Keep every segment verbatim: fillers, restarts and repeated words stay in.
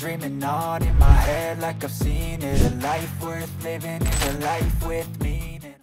dreaming on in my head like I've seen it. A life worth living is a life with meaning.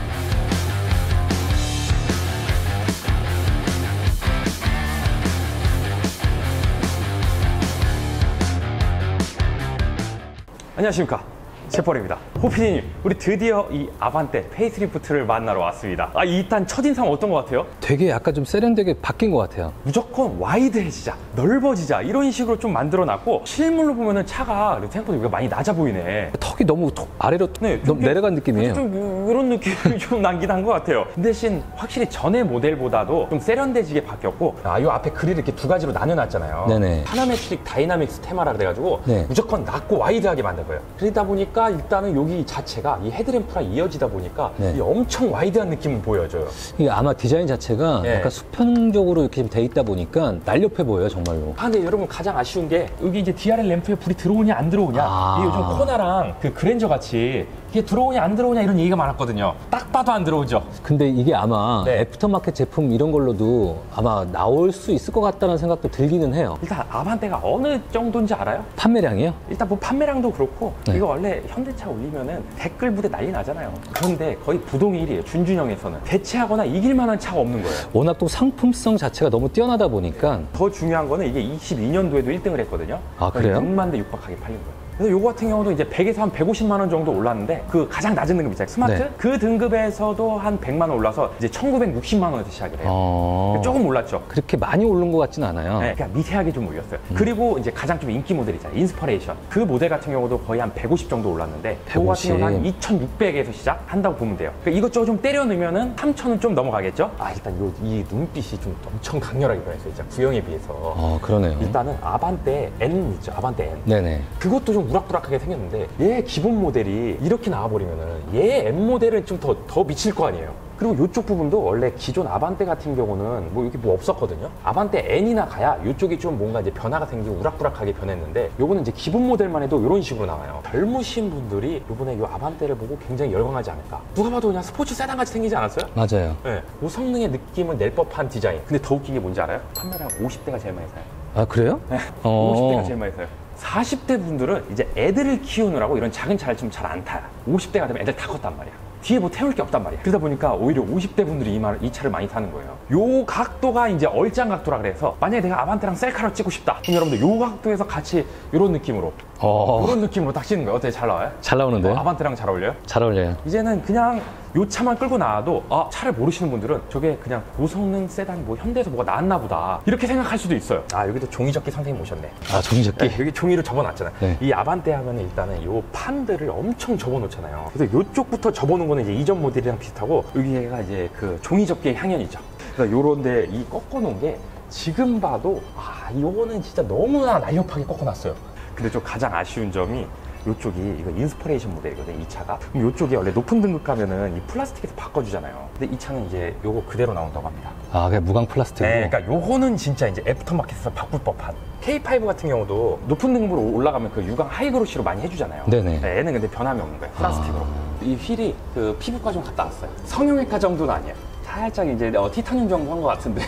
안녕하십니까, 제퍼입니다. 호피디님, 우리 드디어 이 아반떼 페이스리프트를 만나러 왔습니다. 아, 일단 첫인상 어떤 것 같아요? 되게 약간 좀 세련되게 바뀐 것 같아요. 무조건 와이드해지자, 넓어지자, 이런 식으로 좀 만들어놨고, 실물로 보면은 차가 생각보다 여기가 많이 낮아 보이네. 턱이 너무 턱 아래로 네, 너무 내려간 느낌이에요. 좀 이런 느낌이 좀 남긴 한 것 같아요. 대신 확실히 전에 모델보다도 좀 세련되지게 바뀌었고, 아, 요 앞에 그릴을 이렇게 두 가지로 나눠놨잖아요. 네네. 파나메트릭 다이나믹스 테마라 그래가지고 네. 무조건 낮고 와이드하게 만든 거예요. 그러다 보니까 일단은 여기 자체가 이 헤드램프랑 이어지다 보니까 네. 이 엄청 와이드한 느낌을 보여줘요. 이게 아마 디자인 자체가 네. 약간 수평적으로 이렇게 돼 있다 보니까 날렵해 보여요, 정말로. 아, 근데 여러분 가장 아쉬운 게 여기 이제 디알엘 램프에 불이 들어오냐 안 들어오냐, 아. 이게 요즘 코나랑 그 그랜저 같이 이게 들어오냐 안 들어오냐 이런 얘기가 많았거든요. 딱 봐도 안 들어오죠. 근데 이게 아마 네. 애프터마켓 제품 이런 걸로도 아마 나올 수 있을 것 같다는 생각도 들기는 해요. 일단 아반떼가 어느 정도인지 알아요? 판매량이요? 일단 뭐 판매량도 그렇고, 네. 이거 원래 현대차 올리면은 댓글 부대 난리 나잖아요. 그런데 거의 부동의 일이에요. 준준형에서는 대체하거나 이길 만한 차가 없는 거예요. 워낙 또 상품성 자체가 너무 뛰어나다 보니까. 더 중요한 거는 이게 이십이 년도에도 일 등을 했거든요. 아, 그래요? 육만 대 육박하게 팔린 거예요. 그래서 요거 같은 경우도 이제 백에서 한 백오십만 원 정도 올랐는데, 그 가장 낮은 등급 있잖아요, 스마트. 네. 그 등급에서도 한 백만 원 올라서 이제 천구백육십만 원에서 시작을 해요. 어... 조금 올랐죠. 그렇게 많이 오른 것 같진 않아요. 네, 그냥 미세하게 좀 올렸어요. 음. 그리고 이제 가장 좀 인기 모델이잖아요, 인스퍼레이션. 그 모델 같은 경우도 거의 한 백오십 정도 올랐는데, 그거 같은 경우는 한 이천육백에서 시작한다고 보면 돼요. 그러니까 이것저것 좀 때려 넣으면은 삼천은 좀 넘어가겠죠. 아, 일단 요, 이 눈빛이 좀 엄청 강렬하게 변했어요, 진짜 구형에 비해서. 어, 그러네요. 일단은 아반떼 N 있죠, 아반떼 N. 네네. 그것도 좀 우락부락하게 생겼는데, 얘 기본 모델이 이렇게 나와버리면은 얘 M 모델은 좀 더 더 미칠 거 아니에요. 그리고 이쪽 부분도 원래 기존 아반떼 같은 경우는 뭐 여기 뭐 없었거든요. 아반떼 N이나 가야 이쪽이 좀 뭔가 이제 변화가 생기고 우락부락하게 변했는데, 요거는 이제 기본 모델만 해도 이런 식으로 나와요. 젊으신 분들이 요번에 이 아반떼를 보고 굉장히 열광하지 않을까. 누가 봐도 그냥 스포츠 세단 같이 생기지 않았어요? 맞아요. 네. 고성능의 느낌을 낼 법한 디자인. 근데 더 웃긴 게 뭔지 알아요? 판매량 오십 대가 제일 많이 사요. 아, 그래요? 네. 어... 오십 대가 제일 많이 사요. 사십 대 분들은 이제 애들을 키우느라고 이런 작은 차를 좀 잘 안 타요. 오십 대가 되면 애들 다 컸단 말이야. 뒤에 뭐 태울 게 없단 말이야. 그러다 보니까 오히려 오십 대 분들이 이, 말, 이 차를 많이 타는 거예요. 요 각도가 이제 얼짱 각도라 그래서, 만약에 내가 아반떼랑 셀카로 찍고 싶다, 그럼 여러분들 요 각도에서 같이 이런 느낌으로 어... 이런 느낌으로 딱 찍는 거예요. 어때요? 잘 나와요? 잘 나오는데요? 어, 아반떼랑 잘 어울려요? 잘 어울려요. 이제는 그냥 요 차만 끌고 나와도, 아, 차를 모르시는 분들은 저게 그냥 고성능 세단, 뭐 현대에서 뭐가 나왔나 보다, 이렇게 생각할 수도 있어요. 아, 여기도 종이접기 선생님 오셨네. 아, 종이접기? 네, 여기 종이로 접어놨잖아요. 네. 이 아반떼 하면 일단은 요 판들을 엄청 접어놓잖아요. 그래서 요쪽부터 접어놓은 거는 이제 이전 모델이랑 비슷하고, 여기가 이제 그 종이접기의 향연이죠. 그래서 요런데 이 꺾어놓은 게 지금 봐도, 아, 요거는 진짜 너무나 날렵하게 꺾어놨어요. 근데 좀 가장 아쉬운 점이, 요쪽이 이거 인스퍼레이션 모델이거든요, 이 차가. 그럼 요쪽이 원래 높은 등급 가면은 이 플라스틱에서 바꿔주잖아요. 근데 이 차는 이제 요거 그대로 나온다고 합니다. 아, 그냥 무광 플라스틱으로? 네, 그러니까 요거는 진짜 이제 애프터마켓에서 바꿀 법한. 케이 파이브 같은 경우도 높은 등급으로 올라가면 그 유광 하이그로시로 많이 해주잖아요. 네네. 네, 얘는 근데 변함이 없는 거예요, 플라스틱으로. 아... 이 휠이 그 피부과 좀 갔다 왔어요. 성형외과 정도는 아니에요. 살짝 이제 어, 티타늄 정도 한 것 같은데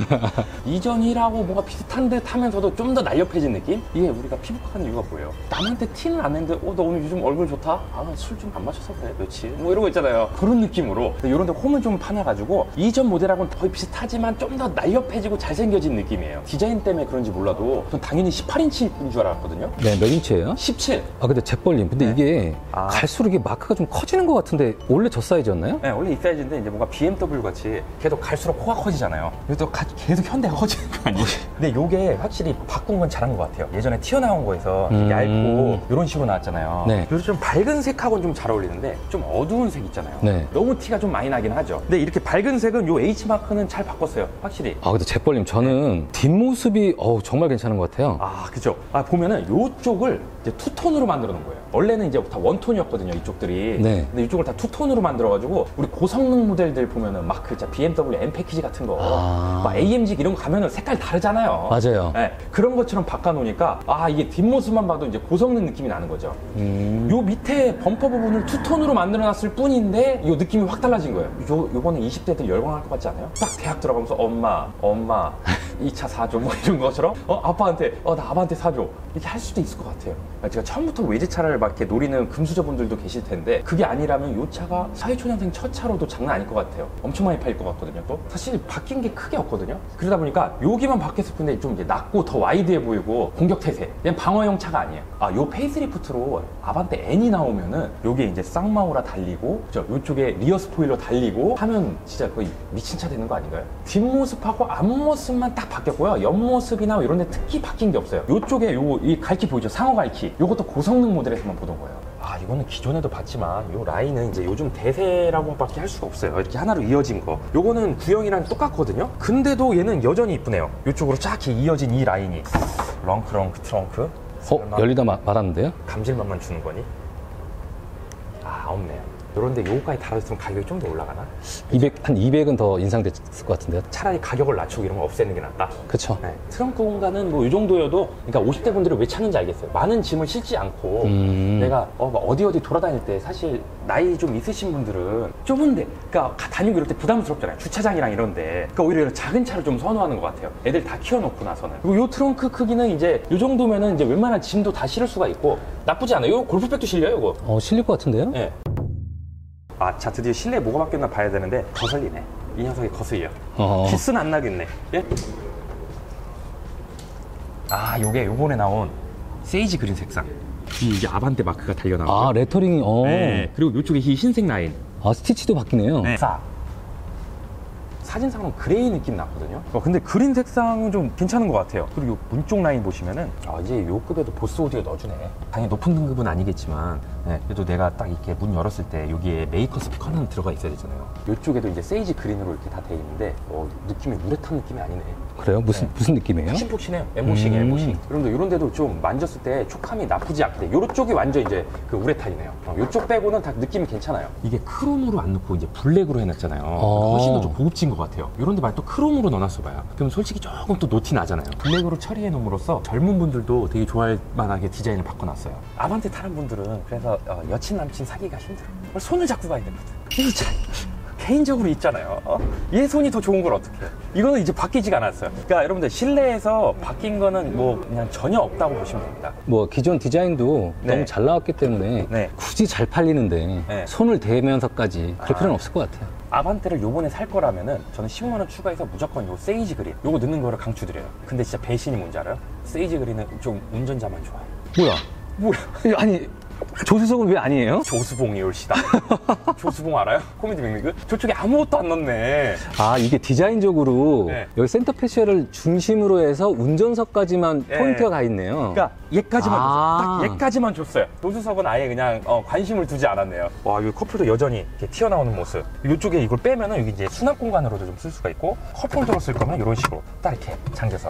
이전이라고 뭔가 비슷한 듯 하면서도 좀 더 날렵해진 느낌? 이게 우리가 피부과 가는 이유가 뭐예요? 남한테 티는 안 내는데, 어, 너 오늘 요즘 얼굴 좋다? 아, 나 술 좀 안 마셔서 그래, 며칠? 뭐 이런 거 있잖아요. 그런 느낌으로. 이런 데 홈을 좀 파놔가지고 이전 모델하고는 거의 비슷하지만 좀 더 날렵해지고 잘생겨진 느낌이에요. 디자인 때문에 그런지 몰라도 전 당연히 십팔 인치인 줄 알았거든요. 네, 몇 인치예요? 십칠. 아, 근데 재벌님, 근데 네. 이게 아. 갈수록 이게 마크가 좀 커지는 것 같은데, 원래 저 사이즈였나요? 네, 원래 이 사이즈인데 이제 뭔가 비엠더블유 같이 계속 갈수록 코가 커지잖아요. 그래서 계속 현대가 커지는 거 아니에요? 근데 요게 확실히 바꾼 건 잘한 것 같아요. 예전에 튀어나온 거에서 음... 얇고 이런 식으로 나왔잖아요. 네. 그래서 좀 밝은 색하고는 좀 잘 어울리는데, 좀 어두운 색 있잖아요. 네. 너무 티가 좀 많이 나긴 하죠. 근데 이렇게 밝은 색은 요 H마크는 잘 바꿨어요, 확실히. 아, 근데 재벌님, 저는 뒷모습이 어우, 정말 괜찮은 것 같아요. 아, 그죠. 아, 보면은 요쪽을 이제 투톤으로 만들어 놓은 거예요. 원래는 이제 다 원톤이었거든요, 이쪽들이. 네. 근데 이쪽을 다 투톤으로 만들어가지고, 우리 고성능 모델들 보면은 막 그 비엠더블유 M 패키지 같은 거, 아... 막 에이엠지 이런 거 가면은 색깔 다르잖아요. 맞아요. 네, 그런 것처럼 바꿔놓으니까, 아, 이게 뒷모습만 봐도 이제 고성능 느낌이 나는 거죠. 음... 요 밑에 범퍼 부분을 투톤으로 만들어놨을 뿐인데, 요 느낌이 확 달라진 거예요. 요, 요거는 이십 대들 열광할 것 같지 않아요? 딱 대학 들어가면서 엄마, 엄마. 이 차 사줘 뭐 이런 것처럼 어 아빠한테 어 나 아빠한테 사줘 이렇게 할 수도 있을 것 같아요. 제가 처음부터 외제차를 막 이렇게 노리는 금수저분들도 계실 텐데 그게 아니라면 이 차가 사회초년생 첫 차로도 장난 아닐 것 같아요. 엄청 많이 팔릴 것 같거든요. 또 사실 바뀐 게 크게 없거든요. 그러다 보니까 여기만 바뀌었을 뿐인데 좀 이제 낮고 더 와이드해 보이고 공격 태세. 그냥 방어용 차가 아니에요. 아, 요 페이스리프트로 아반떼 N이 나오면은 요게 이제 쌍마우라 달리고 저 요쪽에 리어 스포일러 달리고 하면 진짜 거의 미친 차 되는 거 아닌가요? 뒷모습하고 앞모습만 딱 바뀌었고요. 옆모습이나 이런 데 특히 바뀐 게 없어요. 요쪽에 요 이 갈키 보이죠? 상어 갈키. 요것도 고성능 모델에서만 보던 거예요. 아, 이거는 기존에도 봤지만 요 라인은 이제 요즘 대세라고밖에 할 수가 없어요. 이렇게 하나로 이어진 거. 요거는 구형이랑 똑같거든요. 근데도 얘는 여전히 이쁘네요. 요쪽으로 쫙 이어진 이 라인이. 렁크렁크 트렁크. 어? 열리다 마, 말았는데요? 감질맛만 주는 거니? 아, 없네요. 요런데 요거까지 달아줬으면 가격이 좀 더 올라가나? 이백, 한 이백은 더 인상됐을 것 같은데요? 차라리 가격을 낮추고 이런 거 없애는 게 낫다. 그쵸. 네. 트렁크 공간은 뭐 이 정도여도, 그러니까 오십 대 분들이 왜 찾는지 알겠어요. 많은 짐을 싣지 않고 음. 내가 어, 막 어디 어디 돌아다닐 때 사실 나이 좀 있으신 분들은 좁은데, 그러니까 다니고 이럴 때 부담스럽잖아요. 주차장이랑 이런데. 그러니까 오히려 이런 작은 차를 좀 선호하는 것 같아요. 애들 다 키워놓고 나서는. 그리고 요 트렁크 크기는 이제 이 정도면은 이제 웬만한 짐도 다 실을 수가 있고 나쁘지 않아요. 요 골프백도 실려요, 이거. 어, 실릴 것 같은데요? 네. 아, 자, 드디어 실내에 뭐가 바뀌었나 봐야 되는데 거슬리네. 이 녀석이 거슬려. 어허. 기스는 안 나겠네. 예? 아, 요게 요번에 나온 세이지 그린 색상. 이 이게 아반떼 마크가 달려 나오고. 아, 레터링이, 어. 네. 그리고 요쪽에 이 흰색 라인. 아, 스티치도 바뀌네요. 네. 사. 사진상은 그레이 느낌 났거든요. 어, 근데 그린 색상은 좀 괜찮은 것 같아요. 그리고 요 문쪽 라인 보시면은 아, 이제 요 급에도 보스 오디오 넣어주네. 당연히 높은 등급은 아니겠지만 네, 그래도 내가 딱 이렇게 문 열었을 때 여기에 메이커 스피커는 들어가 있어야 되잖아요. 요쪽에도 이제 세이지 그린으로 이렇게 다 돼 있는데 어, 느낌이 우레탄 느낌이 아니네. 그래요? 무슨, 네. 무슨 느낌이에요? 푹신푹신해요. 엠보싱이에요, 음. 엠보싱. 여러분들 이런 데도 좀 만졌을 때 촉감이 나쁘지 않대. 요쪽이 완전 이제 그 우레탄이네요. 어, 요쪽 빼고는 다 느낌이 괜찮아요. 이게 크롬으로 안 넣고 이제 블랙으로 해놨잖아요. 어. 훨씬 더 좀 고급진 것 같아요. 이런 데 말고 또 크롬으로 넣어놨어 봐요. 그럼 솔직히 조금 또 노티 나잖아요. 블랙으로 처리해 놓음으로써 젊은 분들도 되게 좋아할 만하게 디자인을 바꿔놨어요. 아반떼 타는 분들은 그래서 어, 여친 남친 사귀기가 힘들어. 손을 잡고 가야 되거든. 이거 참 개인적으로 있잖아요. 어? 얘 손이 더 좋은 걸 어떻게 해? 이거는 이제 바뀌지가 않았어요. 그러니까 여러분들 실내에서 바뀐 거는 뭐 그냥 전혀 없다고 보시면 됩니다. 뭐 기존 디자인도 네. 너무 잘 나왔기 때문에 네. 굳이 잘 팔리는데 네. 손을 대면서까지 그럴 아. 필요는 없을 것 같아요. 아반떼를 요번에 살 거라면은 저는 십오만 원 추가해서 무조건 요 세이지 그린 요거 넣는 거를 강추드려요. 근데 진짜 배신이 뭔지 알아요? 세이지 그린은 좀 운전자만 좋아요. 뭐야? 뭐야? 아니, 조수석은 왜 아니에요? 조수봉이 올시다. 조수봉 알아요? 코미디 빅리그? 저쪽에 아무것도 안 넣네. 아, 이게 디자인적으로 네. 여기 센터 패시아를 중심으로 해서 운전석까지만 네. 포인트가 가 있네요. 그러니까 얘까지만 아. 줬어요. 딱 얘까지만 줬어요. 조수석은 아예 그냥 어, 관심을 두지 않았네요. 와, 이 커플도 여전히 이렇게 튀어나오는 모습. 이쪽에 이걸 빼면은 여기 이제 수납 공간으로도 좀 쓸 수가 있고 컵홀더로 쓸 거면 이런 식으로 딱 이렇게 잠겨서.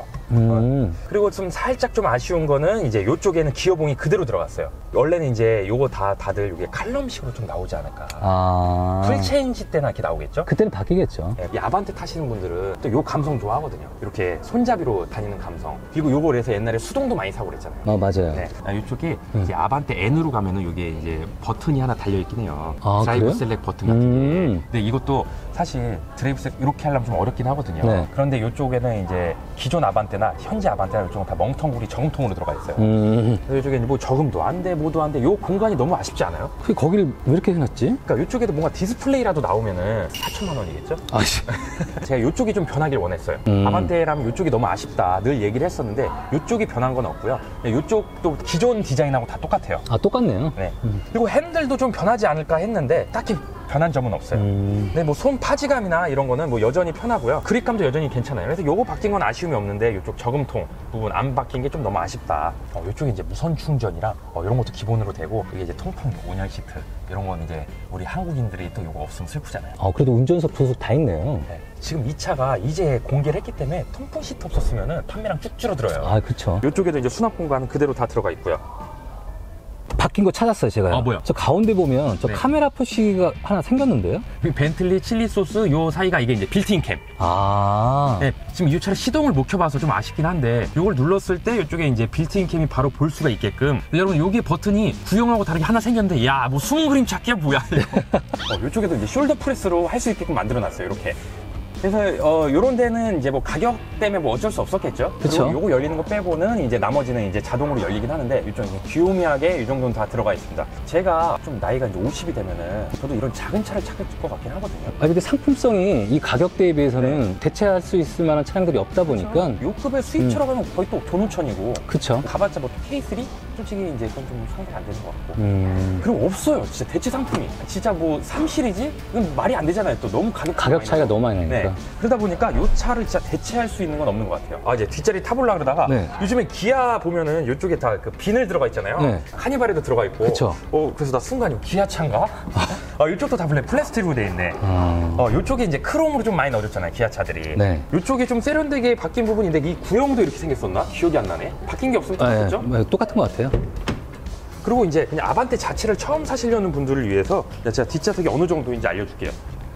음. 그리고 좀 살짝 좀 아쉬운 거는 이제 이쪽에는 기어봉이 그대로 들어갔어요. 원래는 이제 요거 다 다들 이게 칼럼식으로 좀 나오지 않을까. 아. 풀체인지 때나 이렇게 나오겠죠? 그때는 바뀌겠죠. 이 아반떼 타시는 분들은 또 요 감성 좋아하거든요. 이렇게 손잡이로 다니는 감성. 그리고 요걸 해서 옛날에 수동도 많이 사고 그랬잖아요. 아, 맞아요. 네. 아, 이쪽에 이제 아반떼 N으로 가면은 이게 이제 버튼이 하나 달려 있긴 해요. 아, 드라이브 그래요? 셀렉 버튼 같은 게. 음. 근데 이것도 사실 드라이브 셀렉 이렇게 하려면 좀 어렵긴 하거든요. 네. 그런데 이쪽에는 이제 기존 아반떼나 현재 아반떼나 이쪽은 다 멍텅구리 저금통으로 들어가 있어요. 음. 그래서 이쪽에 뭐 저금도 안 돼, 뭐도 안 돼. 요 공간이 너무 아쉽지 않아요? 그 거기를 왜 이렇게 해놨지? 그러니까 이쪽에도 뭔가 디스플레이라도 나오면은 사천만 원이겠죠? 아씨. 제가 이쪽이 좀 변하길 원했어요. 음. 아반떼라면 이쪽이 너무 아쉽다 늘 얘기를 했었는데 이쪽이 변한 건 없고요. 이쪽도 기존 디자인하고 다 똑같아요. 아, 똑같네요. 네. 음. 그리고 핸들도 좀 변하지 않을까 했는데 딱히 변한 점은 없어요. 음. 근데 뭐 손 파지감이나 이런 거는 뭐 여전히 편하고요. 그립감도 여전히 괜찮아요. 그래서 요거 바뀐 건 아쉬움이 없는데 이쪽 저금통 부분 안 바뀐 게 좀 너무 아쉽다. 어, 이쪽에 이제 무선 충전이랑 어, 이런 것도 기본으로 되고 이게 이제 통풍 온열 시트 이런 건 이제 우리 한국인들이 또 이거 없으면 슬프잖아요. 아, 그래도 운전석 조수 다 있네요. 네. 지금 이 차가 이제 공개를 했기 때문에 통풍 시트 없었으면은 판매량 쭉 줄어들어요. 아, 그쵸. 이쪽에도 이제 수납 공간은 그대로 다 들어가 있고요. 바뀐 거 찾았어요, 제가. 아, 뭐야? 저 가운데 보면 저 네. 카메라 표시가 하나 생겼는데요? 벤틀리 칠리 소스 요 사이가 이게 이제 빌트인 캠. 아. 네, 지금 이 차를 시동을 못 켜봐서 좀 아쉽긴 한데 이걸 눌렀을 때 이쪽에 이제 빌트인 캠이 바로 볼 수가 있게끔. 근데 여러분 여기 버튼이 구형하고 다르게 하나 생겼는데 야, 뭐 숨은 그림 찾기야 뭐야 이거. 어, 이쪽에도 이제 숄더 프레스로 할 수 있게끔 만들어놨어요. 이렇게. 그래서 어 요런 데는 이제 뭐 가격 때문에 뭐 어쩔 수 없었겠죠. 그쵸. 그리고 요거 열리는 거 빼고는 이제 나머지는 이제 자동으로 열리긴 하는데 이쪽 이제 귀요미하게 이 정도는 다 들어가 있습니다. 제가 좀 나이가 이제 오십이 되면은 저도 이런 작은 차를 찾을 것 같긴 하거든요. 아, 근데 상품성이 이 가격대에 비해서는 네. 대체할 수 있을 만한 차량들이 없다 보니까. 요 급의 수입차라고 하면 거의 또 조누천이고. 그쵸. 가봤자 뭐 케이 쓰리? 솔직히 이제 그건 좀 상대 안 되는 것 같고. 음. 그리고 없어요. 진짜 대체 상품이. 진짜 뭐 삼 시리즈? 이건 말이 안 되잖아요. 또 너무 가격 가격 차이가 너무 많이 나니까. 네. 그러다 보니까 이 차를 진짜 대체할 수 있는 건 없는 것 같아요. 아, 이제 뒷자리 타보려 그러다가 네. 요즘에 기아 보면은 이쪽에 다 그 비늘 들어가 있잖아요. 네. 카니발에도 들어가 있고. 그쵸. 어, 그래서 나 순간 이거 기아 차인가? 아, 이쪽도 다 원래 플라스틱으로 돼 있네. 음. 어, 이쪽에 이제 크롬으로 좀 많이 넣어줬잖아요. 기아 차들이. 네. 이쪽에 좀 세련되게 바뀐 부분인데 이 구형도 이렇게 생겼었나? 기억이 안 나네. 바뀐 게 없으면 아, 예. 똑같죠? 뭐, 똑같은 것 같아요. 그리고 이제 그냥 아반떼 자체를 처음 사시려는 분들을 위해서 제가 뒷좌석이 어느 정도인지 알려줄게요.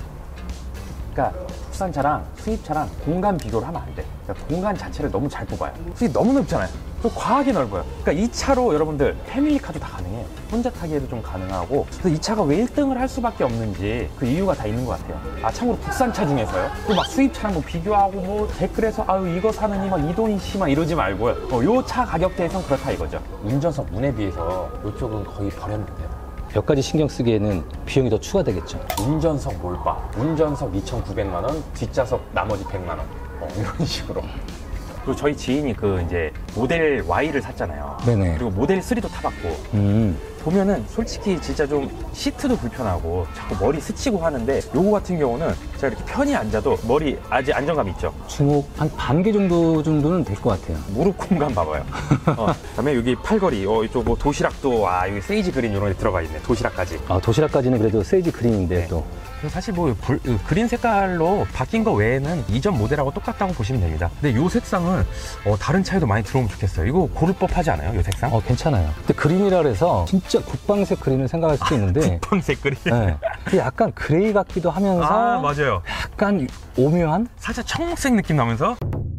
그러니까 국산차랑 수입차랑 공간 비교를 하면 안 돼. 그러니까 공간 자체를 너무 잘 뽑아요. 수입 너무 넓잖아요. 그리고 과하게 넓어요. 그러니까 이 차로 여러분들 패밀리카도 다 가능해. 혼자 타기에도 좀 가능하고. 그래서 이 차가 왜 일 등을 할 수밖에 없는지 그 이유가 다 있는 것 같아요. 아, 참고로 국산차 중에서요. 또 막 수입차랑 뭐 비교하고 뭐 댓글에서 아유 이거 사느니 막 이 돈이씨 막 이러지 말고요. 어, 요 차 가격대에선 그렇다 이거죠. 운전석 문에 비해서 이쪽은 거의 버렸는데요. 몇 가지 신경 쓰기에는 비용이 더 추가되겠죠. 운전석 몰바, 운전석 이천구백만 원, 뒷좌석 나머지 백만 원. 어, 이런 식으로. 그리고 저희 지인이 그 이제 모델 Y를 샀잖아요. 네네. 그리고 모델 쓰리도 타봤고. 음. 보면은 솔직히 진짜 좀 시트도 불편하고 자꾸 머리 스치고 하는데 요거 같은 경우는 제가 이렇게 편히 앉아도 머리 아직 안정감 있죠. 주목 한 반 개 정도 정도는 될 것 같아요. 무릎 공간 봐봐요. 어, 그다음에 여기 팔걸이, 어, 이쪽 뭐 도시락도, 아, 여기 세이지 그린 이런 게 들어가 있네. 도시락까지. 아, 도시락까지는 그래도 세이지 그린인데 네. 또. 사실 뭐 불- 그린 색깔로 바뀐 거 외에는 이전 모델하고 똑같다고 보시면 됩니다. 근데 이 색상은 어, 다른 차에도 많이 들어오면 좋겠어요. 이거 고를 법하지 않아요? 이 색상? 어, 괜찮아요. 근데 그린이라 그래서 진짜 국방색 그린을 생각할 수도 있는데. 국방색 그린. 네. 근데 약간 그레이 같기도 하면서. 아, 맞아요. 약간 오묘한? 살짝 청록색 느낌 나면서.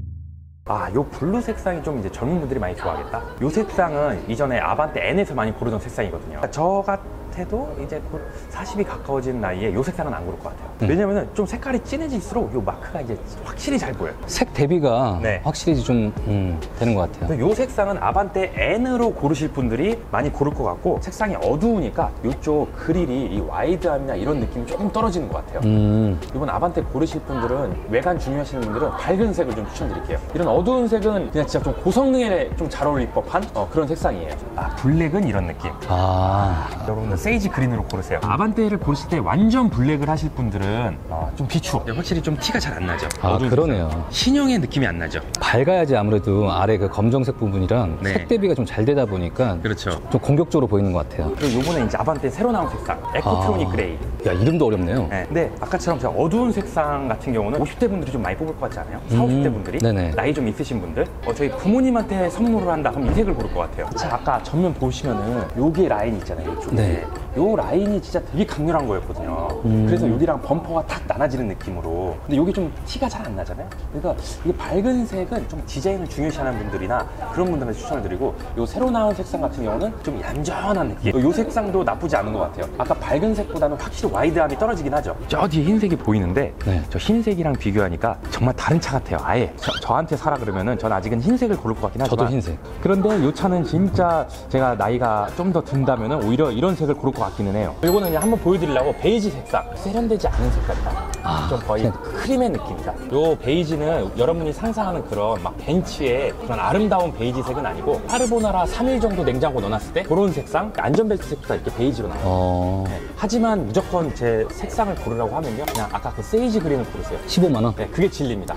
아, 요 블루 색상이 좀 이제 젊은 분들이 많이 좋아하겠다. 요 색상은 이전에 아반떼 N에서 많이 고르던 색상이거든요. 저 같아도 이제 곧 사십이 가까워진 나이에 요 색상은 안 고를 것 같아요. 음. 왜냐면은 좀 색깔이 진해질수록 요 마크가 이제 확실히 잘 보여요. 색 대비가 네. 확실히 좀 음, 되는 것 같아요. 요 색상은 아반떼 N으로 고르실 분들이 많이 고를 것 같고, 색상이 어두우니까 이쪽 그릴이 이 와이드함이나 이런 느낌이 조금 떨어지는 것 같아요. 음. 이번 아반떼 고르실 분들은, 외관 중요하시는 분들은 밝은 색을 좀 추천드릴게요. 이런 어두운 색은 그냥 진짜 좀 고성능에 좀 잘 어울릴 법한 어, 그런 색상이에요. 아, 블랙은 이런 느낌. 아. 여러분들 세이지 그린으로 고르세요. 아반떼를 고르실 때 완전 블랙을 하실 분들은 어, 좀 비추어. 확실히 좀 티가 잘 안 나죠. 아, 어두운 그러네요. 색상은. 신형의 느낌이 안 나죠. 밝아야지 아무래도 아래 그 검정색 부분이랑 네. 색 대비가 좀 잘 되다 보니까 그렇죠. 좀 공격적으로 보이는 것 같아요. 그리고 요번에 이제 아반떼 새로 나온 색상, 에코트로닉 아. 그레이. 야, 이름도 어렵네요. 네. 근데 아까처럼 제가 어두운 색상 같은 경우는 오십 대 분들이 좀 많이 뽑을 것 같지 않아요? 사십, 오십 대 분들이? 네네. 나이 좀 있으신 분들? 어, 저희 부모님한테 선물을 한다 그럼 이 색을 고를 것 같아요. 자, 아까 전면 보시면은 요게 라인 있잖아요, 이쪽에. 네. 요 라인이 진짜 되게 강렬한 거였거든요. 음. 그래서 여기랑 범퍼가 탁 나눠지는 느낌으로. 근데 요게 좀 티가 잘 안 나잖아요? 그러니까 이게 밝은 색은 좀 디자인을 중요시하는 분들이나 그런 분들한테 추천을 드리고, 요 새로 나온 색상 같은 경우는 좀 얌전한 느낌. 요 색상도 나쁘지 않은 것 같아요. 아까 밝은 색보다는 확실히 와이드함이 떨어지긴 하죠. 저 뒤에 흰색이 보이는데 네. 저 흰색이랑 비교하니까 정말 다른 차 같아요. 아예 저, 저한테 사라 그러면은 전 아직은 흰색을 고를 것 같긴 하지만, 저도 흰색. 그런데 이 차는 진짜 제가 나이가 좀 더 든다면은 오히려 이런 색을 고를 것 같기는 해요. 이거는 그냥 한번 보여드리려고 베이지 색상, 세련되지 않은 색깔이다. 아, 좀 거의 그냥- 크림의 느낌이다. 요 베이지는 여러분이 상상하는 그런 막 벤츠의 그런 아름다운 베이지 색은 아니고, 카르보나라 삼 일 정도 냉장고 넣어놨을 때 그런 색상, 안전벨트 색부터 이렇게 베이지로 나와요. 어. 네. 하지만 무조건 제 색상을 고르라고 하면요, 그냥 아까 그 세이지 그린을 고르세요. 십오만 원? 네, 그게 진리입니다.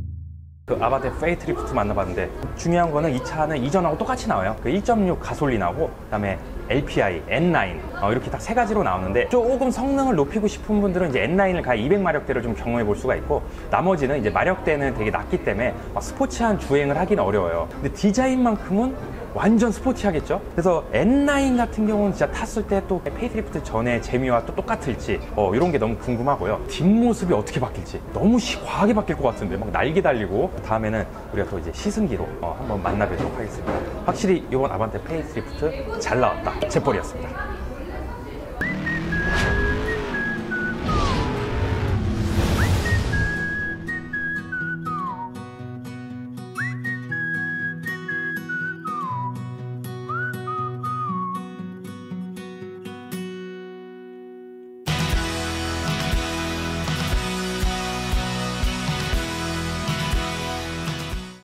그 아반떼 페이트리프트 만나봤는데 중요한 거는 이 차는 이전하고 똑같이 나와요. 그 일 점 육 가솔린하고 그다음에 엘피아이, 엔 나인 어, 이렇게 딱 세 가지로 나오는데, 조금 성능을 높이고 싶은 분들은 이제 엔 나인을 가야 이백 마력대를 좀 경험해 볼 수가 있고, 나머지는 이제 마력대는 되게 낮기 때문에 막 스포츠한 주행을 하기는 어려워요. 근데 디자인만큼은 완전 스포티하겠죠? 그래서 엔 나인 같은 경우는 진짜 탔을 때 또 페이스리프트 전의 재미와 또 똑같을지 어, 이런 게 너무 궁금하고요. 뒷모습이 어떻게 바뀔지 너무 시, 과하게 바뀔 것 같은데 막 날개 달리고. 다음에는 우리가 또 이제 시승기로 어, 한번 만나보도록 하겠습니다. 확실히 이번 아반떼 페이스리프트 잘 나왔다. 제뻘이었습니다.